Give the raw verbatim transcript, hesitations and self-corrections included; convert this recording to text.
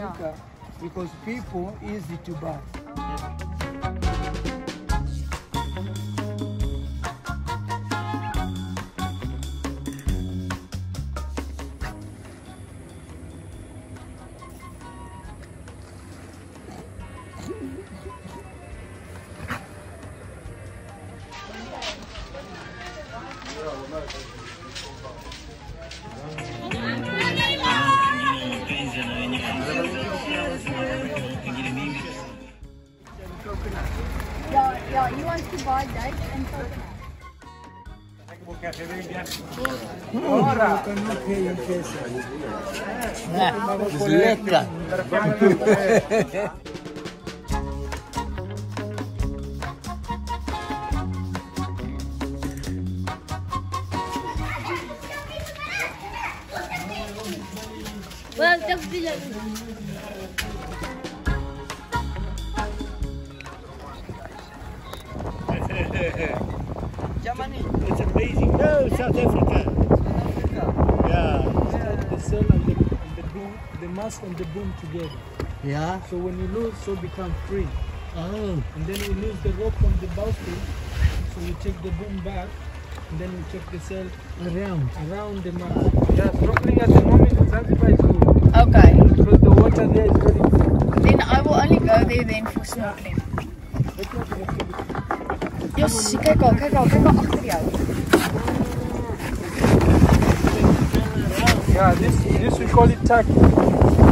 Africa because people easy to buy. Yeah, yeah, he wants to buy dates and coconut. Ora, cannot pay in pesos. Lekker. Well, just be like Germany. It's amazing. No, South Africa. South Africa. Yeah. The cell and the, and the boom, the mask and the boom together. Yeah. So when you lose, so become free. Oh. And then you lose the rope from the bowstring. So you take the boom back, and then you take the cell Around. around the mask. Yeah, snorkeling at the moment in Zanzibar is good. okay. Because the water there is very good. Then I will only go there then for snorkeling. Yes, kijk al, kijk al, kijk al achter jou. Yeah, this this we call it tack.